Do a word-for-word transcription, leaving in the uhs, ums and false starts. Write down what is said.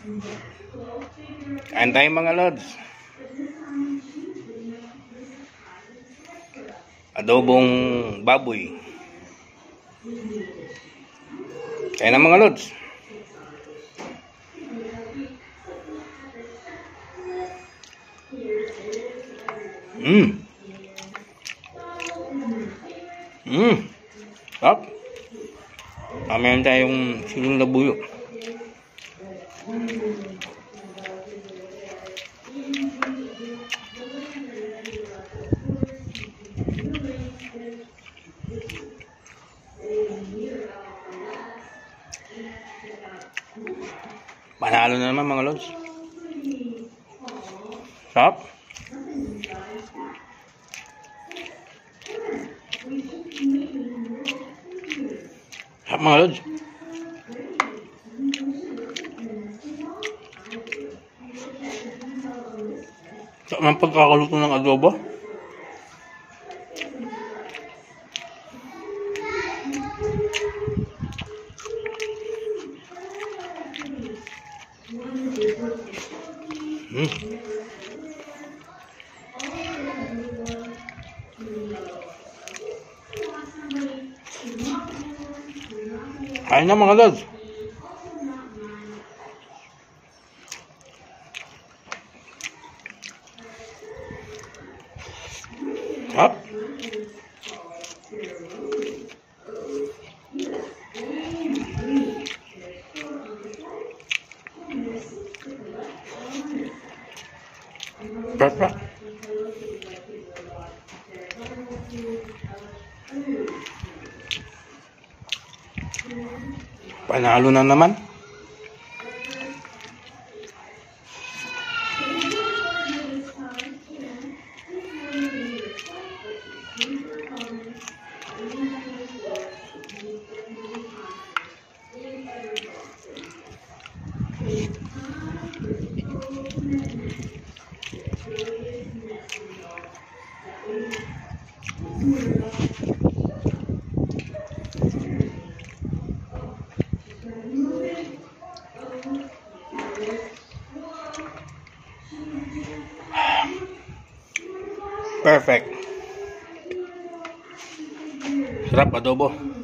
Kain tayo mga lods. Adobong baboy. Kain na mga lods. Mmm. Mmm. Sarap. Meron tayong siling labuyo. Panalo na naman mga lods. Sarap. Sarap mga lods. Sarap ng pagkakaluto ng adobo. Hmm. Kain na mga lods. Sarap. Perfect. Panalo na naman. Perfect. Sarap adobo.